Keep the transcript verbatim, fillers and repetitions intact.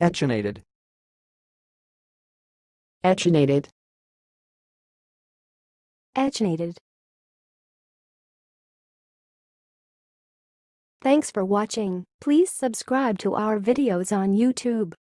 echinated, echinated, echinated. Thanks for watching. Please subscribe to our videos on YouTube.